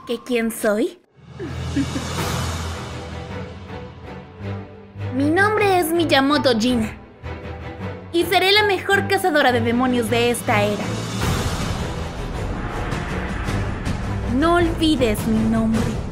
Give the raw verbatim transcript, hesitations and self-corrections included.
¿Que quién soy? Mi nombre es Miyamoto Gina. Y seré la mejor cazadora de demonios de esta era. No olvides mi nombre.